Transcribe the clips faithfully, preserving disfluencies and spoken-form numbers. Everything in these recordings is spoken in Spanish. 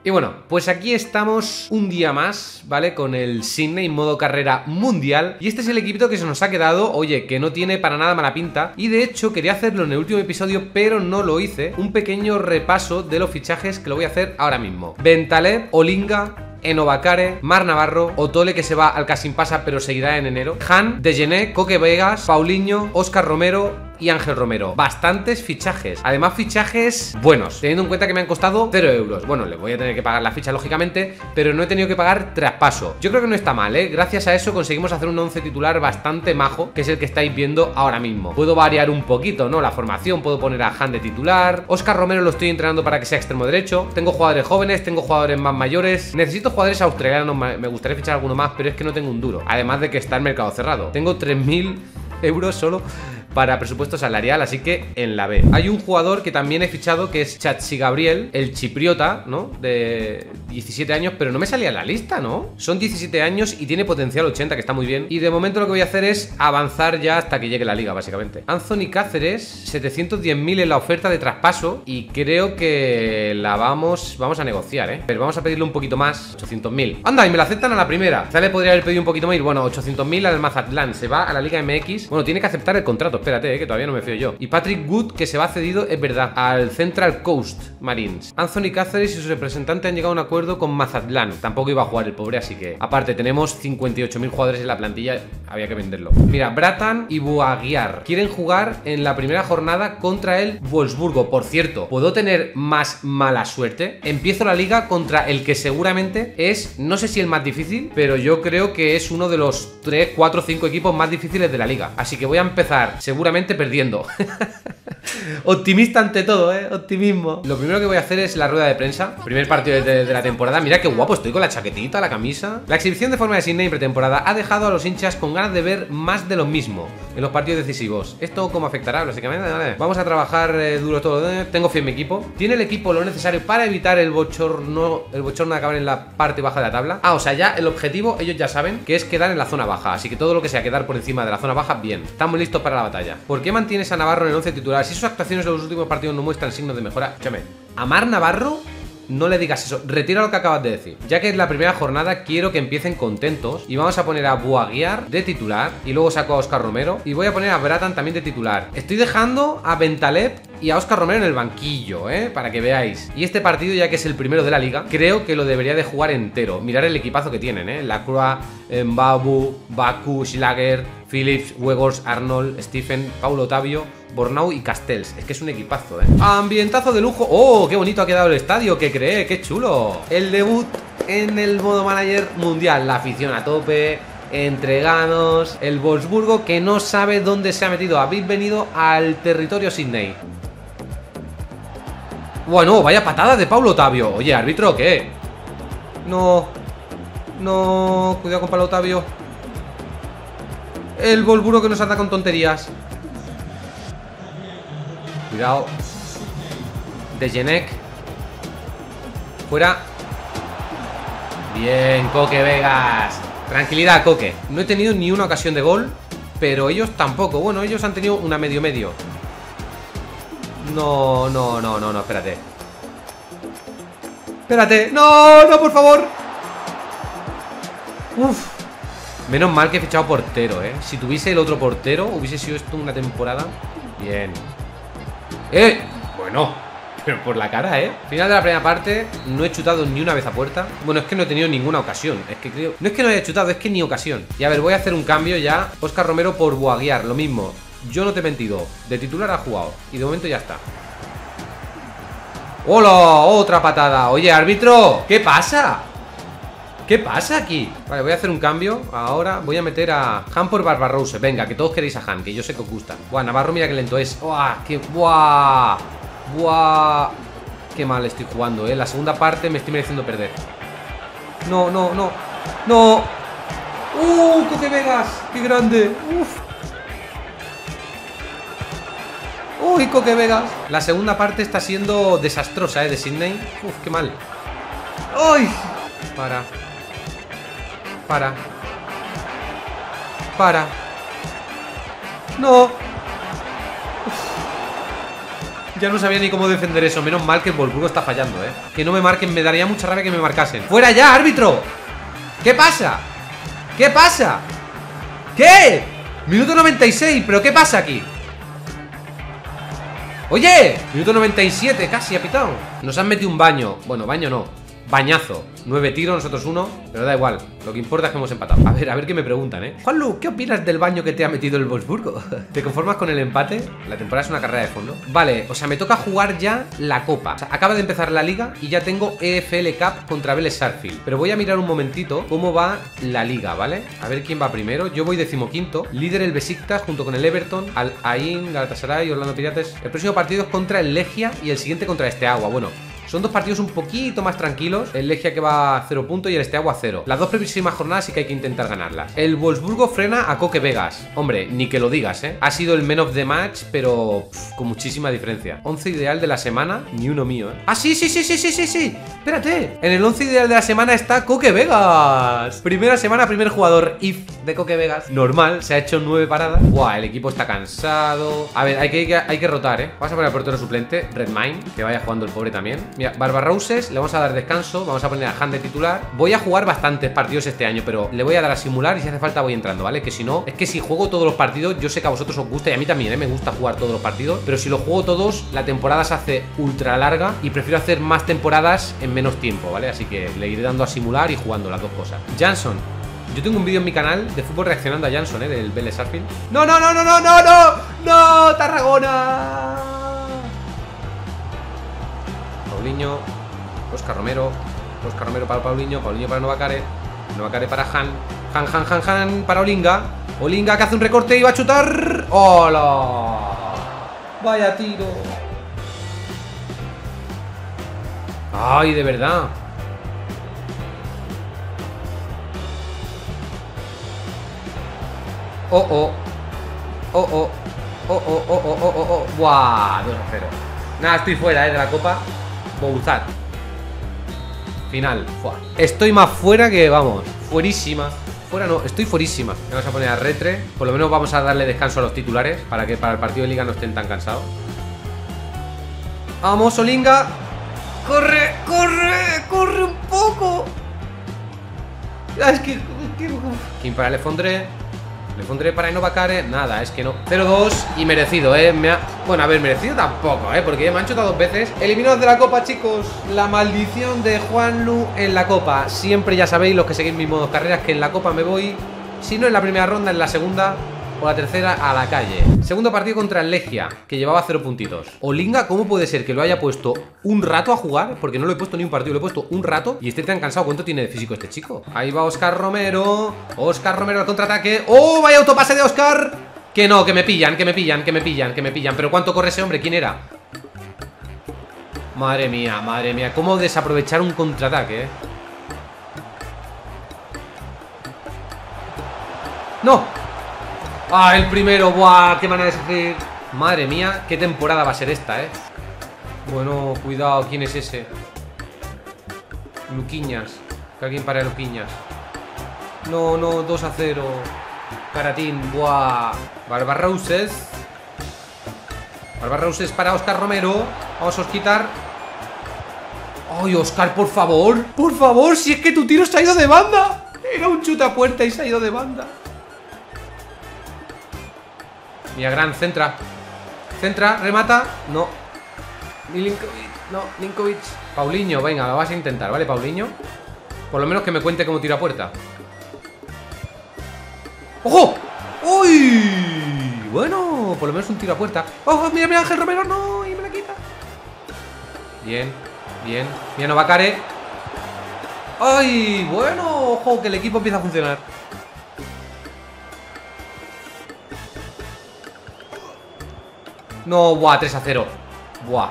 Y bueno, pues aquí estamos un día más, ¿vale? Con el Sydney modo carrera mundial. Y este es el equipito que se nos ha quedado, oye, que no tiene para nada mala pinta. Y de hecho quería hacerlo en el último episodio, pero no lo hice. Un pequeño repaso de los fichajes que lo voy a hacer ahora mismo. Bentaleb, Olinga, Eno Bakare, Mar Navarro, Otole, que se va al Kasim Pasa pero seguirá en enero, Han, Degenek, Coque Vegas, Paulinho, Óscar Romero y Ángel Romero. Bastantes fichajes. Además fichajes buenos, teniendo en cuenta que me han costado cero euros. Bueno, les voy a tener que pagar la ficha lógicamente, pero no he tenido que pagar traspaso. Yo creo que no está mal, ¿eh? Gracias a eso conseguimos hacer un once titular bastante majo, que es el que estáis viendo ahora mismo. Puedo variar un poquito, ¿no? La formación, puedo poner a Han de titular. Óscar Romero lo estoy entrenando para que sea extremo derecho. Tengo jugadores jóvenes, tengo jugadores más mayores. Necesito jugadores australianos, me gustaría fichar alguno más, pero es que no tengo un duro. Además de que está el mercado cerrado. Tengo tres mil euros solo para presupuesto salarial, así que en la B. Hay un jugador que también he fichado, que es Chachi Gabriel, el chipriota, ¿no? De diecisiete años, pero no me salía en la lista, ¿no? Son diecisiete años y tiene potencial ochenta, que está muy bien. Y de momento lo que voy a hacer es avanzar ya hasta que llegue la liga, básicamente. Anthony Cáceres, setecientos diez mil en la oferta de traspaso, y creo que la vamos, vamos a negociar, ¿eh? Pero vamos a pedirle un poquito más, ochocientos mil. Anda, y me la aceptan a la primera. Ya le podría haber pedido un poquito más, bueno, ochocientos mil al Mazatlán. Se va a la Liga M X. Bueno, tiene que aceptar el contrato. Espérate, eh, que todavía no me fío yo. Y Patrick Wood, que se va cedido, es verdad, al Central Coast Marines. Anthony Cáceres y su representante han llegado a un acuerdo con Mazatlán. Tampoco iba a jugar el pobre, así que aparte tenemos cincuenta y ocho mil jugadores en la plantilla, había que venderlo. Mira, Bratan y Buaguiar quieren jugar en la primera jornada contra el Wolfsburgo. Por cierto, ¿puedo tener más mala suerte? Empiezo la liga contra el que seguramente es, no sé si el más difícil, pero yo creo que es uno de los tres, cuatro, cinco equipos más difíciles de la liga. Así que voy a empezar seguramente perdiendo. Optimista ante todo, eh, optimismo. Lo primero que voy a hacer es la rueda de prensa. Primer partido de, de la temporada. Mira qué guapo estoy con la chaquetita, la camisa. La exhibición de forma de Sydney en pretemporada ha dejado a los hinchas con ganas de ver más de lo mismo en los partidos decisivos. ¿Esto cómo afectará? Básicamente, vale. Vamos a trabajar eh, duro todo. Eh. Tengo fe en mi equipo. ¿Tiene el equipo lo necesario para evitar el bochorno, el bochorno de acabar en la parte baja de la tabla? Ah, o sea, ya el objetivo, ellos ya saben que es quedar en la zona baja. Así que todo lo que sea quedar por encima de la zona baja, bien. Estamos listos para la batalla. ¿Por qué mantienes a Navarro en el once titular? Si sus actuaciones en los últimos partidos no muestran signos de mejora. Escúchame, a Mar Navarro no le digas eso, retira lo que acabas de decir. Ya que es la primera jornada, quiero que empiecen contentos. Y vamos a poner a Buaguiar de titular. Y luego saco a Óscar Romero. Y voy a poner a Bratan también de titular. Estoy dejando a Bentaleb y a Óscar Romero en el banquillo, ¿eh? Para que veáis. Y este partido, ya que es el primero de la liga, creo que lo debería de jugar entero. Mirar el equipazo que tienen, ¿eh? Lacroix, Mbabu, Baku, Schlager, Phillips, Wegors, Arnold, Stephen, Paulo Otavio, Bornau y Castells. Es que es un equipazo, ¿eh? Ambientazo de lujo. ¡Oh! ¡Qué bonito ha quedado el estadio! ¿Qué cree? ¡Qué chulo! El debut en el modo manager mundial. La afición a tope, entregados. El Wolfsburgo que no sabe dónde se ha metido. Habéis venido al territorio Sydney. Bueno, vaya patada de Paulo Otavio. Oye, árbitro, ¿qué? No. No. Cuidado con Paulo Otavio. El Wolfsburgo que nos anda con tonterías. Cuidado. Degenek. Fuera. Bien, Coque Vegas. Tranquilidad, Coque. No he tenido ni una ocasión de gol, pero ellos tampoco. Bueno, ellos han tenido una medio-medio. No, no, no, no, no, espérate. Espérate. No, no, por favor. Uf. Menos mal que he fichado portero, eh. Si tuviese el otro portero, hubiese sido esto una temporada. Bien. ¡Eh! Bueno, pero por la cara, ¿eh? Final de la primera parte, no he chutado ni una vez a puerta. Bueno, es que no he tenido ninguna ocasión. Es que creo... No es que no haya chutado, es que ni ocasión. Y a ver, voy a hacer un cambio ya. Óscar Romero por Buaguiar, lo mismo. Yo no te he mentido. De titular ha jugado. Y de momento ya está. ¡Hola! Otra patada. Oye, árbitro, ¿qué pasa? ¿Qué pasa aquí? Vale, voy a hacer un cambio. Ahora voy a meter a Han por Barbarouse. Venga, que todos queréis a Han, que yo sé que os gusta. Buah, Navarro, mira qué lento es. Buah, qué... Buah. Buah. Qué mal estoy jugando, eh. La segunda parte me estoy mereciendo perder. No, no, no. No. Uh, Coque Vegas. Qué grande. Uf. Uy, Coque Vegas. La segunda parte está siendo desastrosa, eh, de Sydney. Uf, qué mal. ¡Ay! Para. Para. Para. No. Uf. Ya no sabía ni cómo defender eso. Menos mal que el Wolfsburgo está fallando, eh. Que no me marquen, me daría mucha rabia que me marcasen. ¡Fuera ya, árbitro! ¿Qué pasa? ¿Qué pasa? ¿Qué? Minuto noventa y seis, ¿pero qué pasa aquí? ¡Oye! Minuto noventa y siete, casi ha pitado. Nos han metido un baño. Bueno, baño no, bañazo. Nueve tiros, nosotros uno. Pero da igual, lo que importa es que hemos empatado. A ver, a ver qué me preguntan, ¿eh? Juanlu, ¿qué opinas del baño que te ha metido el Wolfsburgo? ¿Te conformas con el empate? La temporada es una carrera de fondo. Vale, o sea, me toca jugar ya la Copa. O sea, acaba de empezar la Liga y ya tengo E F L Cup contra Vélez Sarsfield. Pero voy a mirar un momentito cómo va la Liga, ¿vale? A ver quién va primero. Yo voy decimoquinto. Líder el Besiktas junto con el Everton, Al Ain, Galatasaray, Orlando Pirates. El próximo partido es contra el Legia y el siguiente contra Steaua. Bueno, son dos partidos un poquito más tranquilos. El Legia que va a cero puntos y el Steaua a cero. Las dos próximas jornadas sí que hay que intentar ganarlas. El Wolfsburgo frena a Koke Vegas. Hombre, ni que lo digas, ¿eh? Ha sido el man of the match, pero pff, con muchísima diferencia. Once ideal de la semana, ni uno mío, ¿eh? ¡Ah, sí, sí, sí, sí, sí, sí, sí! Espérate. En el once ideal de la semana está Koke Vegas. Primera semana, primer jugador if de Koke Vegas. Normal, se ha hecho nueve paradas. Buah, el equipo está cansado. A ver, hay que, hay que, hay que rotar, ¿eh? Vamos a poner al portero suplente, Redmine, que vaya jugando el pobre también. Mira, Barbarrouses, le vamos a dar descanso. Vamos a poner a Han de titular. Voy a jugar bastantes partidos este año, pero le voy a dar a simular y si hace falta voy entrando, ¿vale? Que si no, es que si juego todos los partidos, yo sé que a vosotros os gusta y a mí también, ¿eh? Me gusta jugar todos los partidos, pero si los juego todos, la temporada se hace ultra larga y prefiero hacer más temporadas en menos tiempo, ¿vale? Así que le iré dando a simular y jugando las dos cosas. Jansson. Yo tengo un vídeo en mi canal de fútbol reaccionando a Jansson, ¿eh? Del Vélez Sarsfield. ¡No, no, no, no, no, no, no! ¡No! ¡Tarragona! Paulinho, Oscar Romero, Oscar Romero para Paulinho, Paulinho para Novacare, Novacare para Han, Han, Han, Han, Han para Olinga, Olinga que hace un recorte y va a chutar. ¡Hola! Vaya tiro. Ay, de verdad. Oh, oh. Oh, oh. Oh, oh, oh, oh, oh, oh, oh. Buah, dos a cero. Nada, estoy fuera, eh, de la copa. Bouzat. Final. Fuah. Estoy más fuera que, vamos, fuerísima. Fuera no, estoy fuerísima. Vamos a poner a Retre. Por lo menos vamos a darle descanso a los titulares para que para el partido de liga no estén tan cansados. Vamos, Olinga. Corre, corre, corre un poco. Es que... Kim para Le Fondré. Le pondré para Novacare. Nada, es que no. cero dos y merecido, eh. Me ha... Bueno, a ver, merecido tampoco, eh. Porque ya me han chutado dos veces. Eliminados de la copa, chicos. La maldición de Juanlu en la copa. Siempre ya sabéis, los que seguís mis modos carreras, que en la copa me voy. Si no en la primera ronda, en la segunda o la tercera a la calle. Segundo partido contra el Legia, que llevaba cero puntitos. Olinga, ¿cómo puede ser que lo haya puesto un rato a jugar? Porque no lo he puesto ni un partido, lo he puesto un rato y esté tan cansado. ¿Cuánto tiene de físico este chico? Ahí va Oscar Romero. Oscar Romero al contraataque. ¡Oh, vaya autopase de Oscar! Que no, que me pillan, que me pillan, que me pillan, que me pillan. Pero ¿cuánto corre ese hombre? ¿Quién era? Madre mía, madre mía. ¿Cómo desaprovechar un contraataque, eh? ¡No! ¡Ah, el primero! ¡Buah! ¡Qué manera de sufrir! Madre mía, qué temporada va a ser esta, ¿eh? Bueno, cuidado, ¿quién es ese? Luquiñas. Que alguien para Luquiñas. No, no, dos a cero. Caratín, ¡buah! Barbarrouses. Barbarrouses para Oscar Romero. Vamos a quitar. ¡Ay, Oscar, por favor! ¡Por favor! Si es que tu tiro se ha ido de banda. Era un chuta puerta y se ha ido de banda. Mira, gran, centra. Centra, remata. No. Milinkovic. No, Linkovic. Paulinho, venga, lo vas a intentar, ¿vale, Paulinho? Por lo menos que me cuente cómo tira puerta. ¡Ojo! ¡Uy! Bueno, por lo menos un tiro a puerta. ¡Ojo! Mira, mira, Ángel Romero. No, y me la quita. Bien, bien. Mira, Novacare. ¡Ay! Bueno, ojo, que el equipo empieza a funcionar. No, buah, tres a cero. Buah.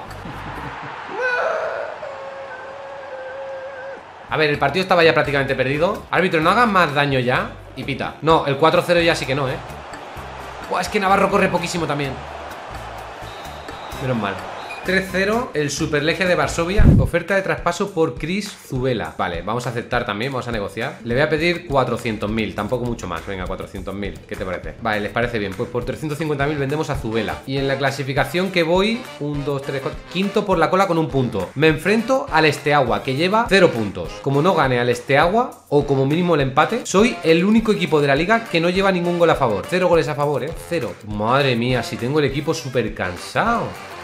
A ver, el partido estaba ya prácticamente perdido. Árbitro, no hagan más daño ya. Y pita. No, el cuatro cero ya sí que no, eh. Buah, es que Navarro corre poquísimo también. Menos mal. tres cero, el Superlegia de Varsovia. Oferta de traspaso por Chris Zubela. Vale, vamos a aceptar también, vamos a negociar. Le voy a pedir cuatrocientos mil, tampoco mucho más. Venga, cuatrocientos mil, ¿qué te parece? Vale, les parece bien. Pues por trescientos cincuenta mil vendemos a Zubela. Y en la clasificación que voy, uno, dos, tres, cuatro, quinto por la cola con un punto. Me enfrento al Steaua, que lleva cero puntos. Como no gane al Steaua, o como mínimo el empate, soy el único equipo de la liga que no lleva ningún gol a favor. Cero goles a favor, ¿eh? Cero. Madre mía, si tengo el equipo súper cansado.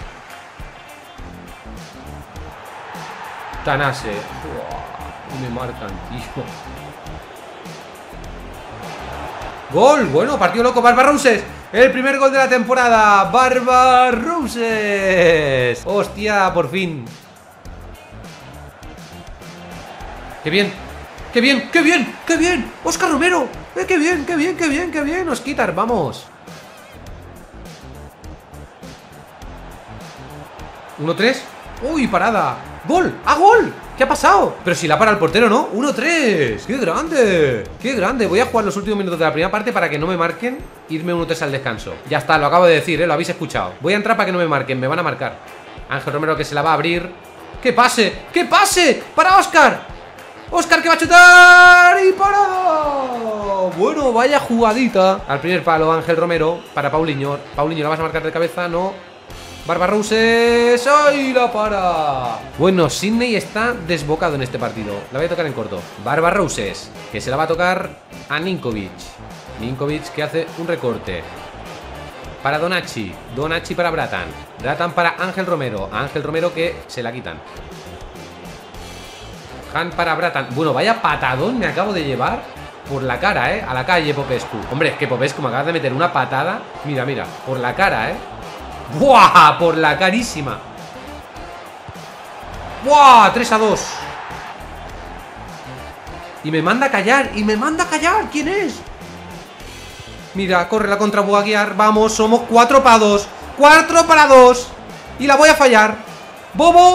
Tanase. Uah, me marcan, tío. ¡Gol! Bueno, partido loco. Barbarrouses. El primer gol de la temporada. Barbarrouses. Hostia, por fin. ¡Qué bien! ¡Qué bien! ¡Qué bien! ¡Qué bien! ¡Óscar Romero! ¡Eh, qué bien! ¡Qué bien! ¡Qué bien! ¡Qué bien! Osquitar, vamos. uno tres. ¡Uy, parada! ¡Gol! ¡Ah, gol! ¿Qué ha pasado? Pero si la para el portero, ¿no? uno tres. ¡Qué grande! ¡Qué grande! Voy a jugar los últimos minutos de la primera parte para que no me marquen. Irme uno tres al descanso. Ya está, lo acabo de decir, ¿eh? Lo habéis escuchado. Voy a entrar para que no me marquen, me van a marcar. Ángel Romero que se la va a abrir. ¡Qué pase! ¡Qué pase! ¡Para Óscar! ¡Óscar que va a chutar! ¡Y parado! Bueno, vaya jugadita. Al primer palo, Ángel Romero para Paulinho. Paulinho, ¿la vas a marcar de cabeza? No. Barbarrouses. ¡Ay, la para! Bueno, Sidney está desbocado en este partido. La voy a tocar en corto. Barbarrouses, que se la va a tocar a Ninkovic. Ninkovic que hace un recorte para Donachi. Donachi para Bratan. Bratan para Ángel Romero. Ángel Romero que se la quitan. Han para Bratan. Bueno, vaya patadón me acabo de llevar por la cara, ¿eh? A la calle Popescu. Hombre, es que Popescu me acaba de meter una patada. Mira, mira, por la cara, ¿eh? ¡Buah! Por la carísima. ¡Buah! tres a dos. Y me manda a callar. Y me manda a callar. ¿Quién es? Mira, corre la contra Buaguiar. Vamos, somos cuatro para dos. cuatro para dos. Y la voy a fallar. ¡Bobo!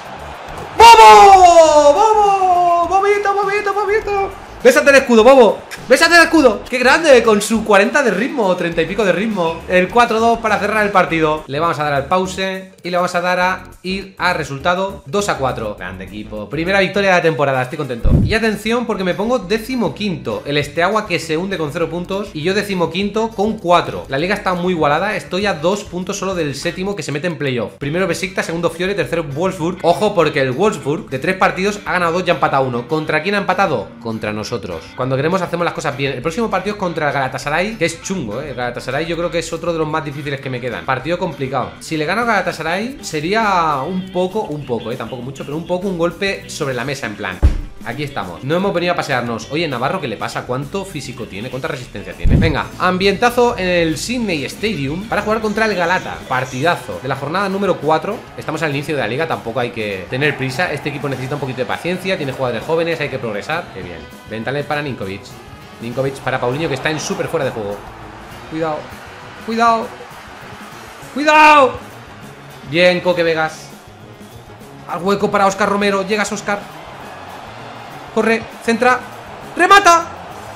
¡Bobo! ¡Bobo! ¡Bobito, bobito, bobito! ¡Bésate el escudo, Bobo! ¡Bésate el escudo! ¡Qué grande! Con su cuarenta de ritmo, treinta y pico de ritmo. El cuatro dos para cerrar el partido. Le vamos a dar al pause y le vamos a dar a ir a resultado dos a cuatro. Grande equipo. Primera victoria de la temporada, estoy contento. Y atención porque me pongo decimoquinto. El Steaua que se hunde con cero puntos y yo decimoquinto con cuatro. La liga está muy igualada. Estoy a dos puntos solo del séptimo que se mete en playoff. Primero Besiktas, segundo Fiore, tercero Wolfsburg. Ojo porque el Wolfsburg de tres partidos ha ganado dos y ha empatado uno. ¿Contra quién ha empatado? Contra nosotros. Cuando queremos hacemos las cosas bien. El próximo partido es contra el Galatasaray, que es chungo, ¿eh? El Galatasaray yo creo que es otro de los más difíciles que me quedan. Partido complicado. Si le gano al Galatasaray sería un poco, un poco, ¿eh? Tampoco mucho, pero un poco un golpe sobre la mesa en plan. Aquí estamos, no hemos venido a pasearnos. Oye, Navarro, ¿qué le pasa? ¿Cuánto físico tiene? ¿Cuánta resistencia tiene? Venga, ambientazo en el Sidney Stadium para jugar contra el Galata. Partidazo de la jornada número cuatro. Estamos al inicio de la liga, tampoco hay que tener prisa. Este equipo necesita un poquito de paciencia. Tiene jugadores jóvenes, hay que progresar. Qué bien. Ventale para Ninkovic. Ninkovic para Paulinho, que está en súper fuera de juego. Cuidado, cuidado, cuidado. Bien, Coque Vegas. Al hueco para Óscar Romero. Llegas, Óscar. Corre, centra, remata.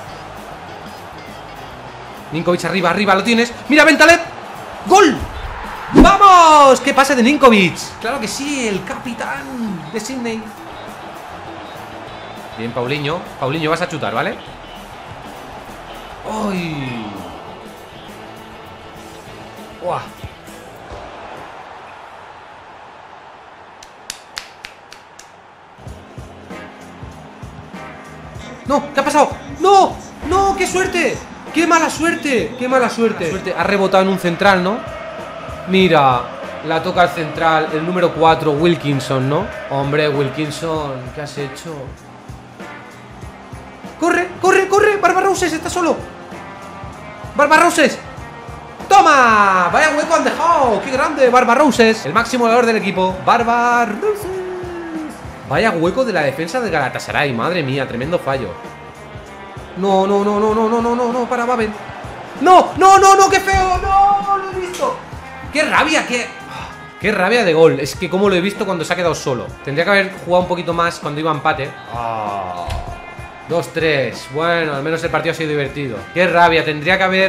Ninkovic arriba, arriba, lo tienes. Mira, Bentaleb. ¡Gol! ¡Vamos! ¡Qué pase de Ninkovic! Claro que sí, el capitán de Sidney. Bien, Paulinho. Paulinho, vas a chutar, ¿vale? ¡Uy! ¡Uah! ¡No! ¿Qué ha pasado? ¡No! ¡No! ¡Qué suerte! ¡Qué mala suerte! ¡Qué mala suerte! suerte! Ha rebotado en un central, ¿no? Mira, la toca el central, el número cuatro, Wilkinson, ¿no? Hombre, Wilkinson, ¿qué has hecho? ¡Corre! ¡Corre! ¡Corre! ¡Barbarrouses! ¡Está solo! ¡Barbarrouses! ¡Toma! ¡Vaya hueco han dejado! ¡Qué grande! Barbarrouses, el máximo goleador del equipo. Barbarrouses. Vaya hueco de la defensa de Galatasaray. Madre mía, tremendo fallo. No, no, no, no, no, no, no, no, no, para Babel. No, no, no, no, qué feo. No, lo he visto. Qué rabia, qué... Qué rabia de gol. Es que como lo he visto cuando se ha quedado solo. Tendría que haber jugado un poquito más cuando iba a empate. Oh. dos tres. Bueno, al menos el partido ha sido divertido. Qué rabia, tendría que haber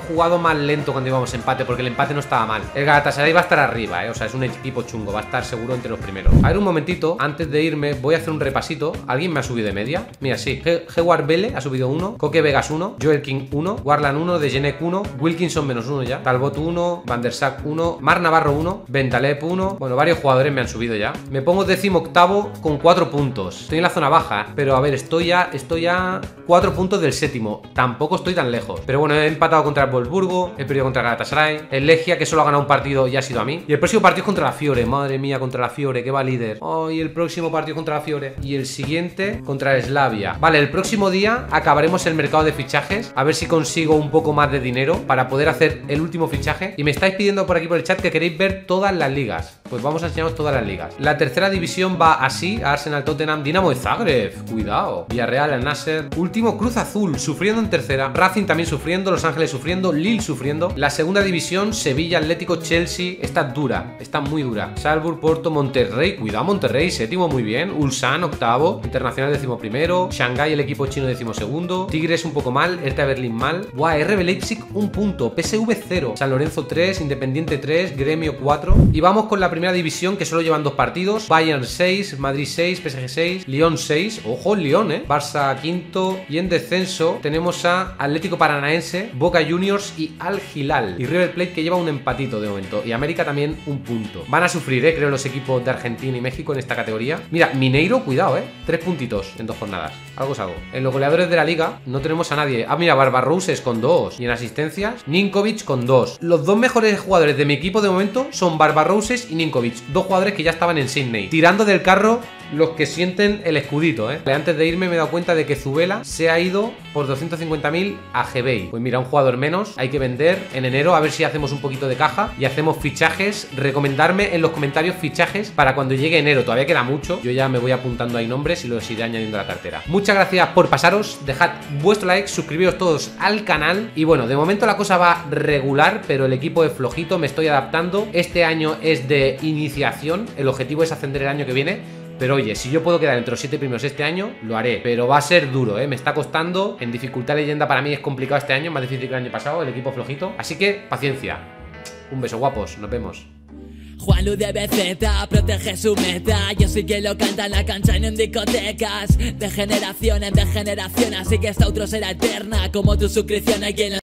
jugado más lento cuando íbamos empate, porque el empate no estaba mal. El Galatasaray va a estar arriba, eh, o sea, es un equipo chungo, va a estar seguro entre los primeros. A ver, un momentito, antes de irme voy a hacer un repasito. ¿Alguien me ha subido de media? Mira, sí, Heward Vele ha subido uno, Coque Vegas uno, Joel King uno, Warland uno, Degenek uno, Wilkinson menos uno ya, Talbot uno, Van der Sar uno, Mar Navarro uno, Bentaleb uno. Bueno, varios jugadores me han subido ya. Me pongo décimo octavo con cuatro puntos. Estoy en la zona baja, pero a ver, estoy ya, estoy a cuatro puntos del séptimo. Tampoco estoy tan lejos. Pero bueno, he empatado contra el Wolfsburgo, he perdido contra el Galatasaray, el Legia, que solo ha ganado un partido y ha sido a mí. Y el próximo partido es contra la Fiore. Madre mía, contra la Fiore, que va líder. Oh, y el próximo partido contra la Fiore. Y el siguiente contra el Slavia. Vale, el próximo día acabaremos el mercado de fichajes. A ver si consigo un poco más de dinero para poder hacer el último fichaje. Y me estáis pidiendo por aquí por el chat que queréis ver todas las ligas. Pues vamos a enseñaros todas las ligas. La tercera división va así: Arsenal, Tottenham, Dinamo de Zagreb, cuidado, Villarreal, Al Nasser. Último, Cruz Azul, sufriendo en tercera, Racing también sufriendo, Los Ángeles sufriendo, Lille sufriendo. La segunda división, Sevilla, Atlético, Chelsea, está dura, está muy dura. Salzburg, Porto, Monterrey, cuidado Monterrey, séptimo, muy bien. Ulsan, octavo, Internacional, décimo primero, Shanghái, el equipo chino, décimo segundo, Tigres un poco mal, Hertha Berlín mal, Buah, R B Leipzig un punto, P S V cero, San Lorenzo tres, Independiente tres, Gremio cuatro. Y vamos con la primera división, que solo llevan dos partidos: Bayern seis, Madrid seis, P S G seis, Lyon seis, ojo el Lyon, eh, Barça quinto. Y en descenso tenemos a Atlético Paranaense, Boca Juniors y Al Hilal, y River Plate, que lleva un empatito de momento, y América también un punto. Van a sufrir, eh, creo, los equipos de Argentina y México en esta categoría. Mira, Mineiro, cuidado, eh, tres puntitos en dos jornadas, algo es algo. En los goleadores de la liga no tenemos a nadie. Ah, mira, Barbarrouses con dos, y en asistencias Ninkovic con dos. Los dos mejores jugadores de mi equipo de momento son Barbarrouses y Ninkovic, dos jugadores que ya estaban en Sydney, tirando del carro los que sienten el escudito, eh. Antes de irme me he dado cuenta de que Zubela se ha ido por doscientos cincuenta mil a G B I. Pues mira, un jugador menos, hay que vender en enero, a ver si hacemos un poquito de caja y hacemos fichajes. Recomendarme en los comentarios fichajes para cuando llegue enero, todavía queda mucho. Yo ya me voy apuntando ahí nombres y los iré añadiendo a la cartera. Muchas gracias por pasaros, dejad vuestro like, suscribiros todos al canal. Y bueno, de momento la cosa va regular, pero el equipo es flojito, me estoy adaptando. Este año es de iniciación, el objetivo es ascender el año que viene. Pero oye, si yo puedo quedar entre los siete primeros este año, lo haré. Pero va a ser duro, ¿eh? Me está costando. En dificultad leyenda para mí es complicado este año, más difícil que el año pasado, el equipo flojito. Así que, paciencia. Un beso, guapos. Nos vemos. Juanlu de B Z protege su meta. Yo soy quien lo canta en la cancha y no en discotecas. De generación en de generación, así que esta otro será eterna. Como tu suscripción hay quien lo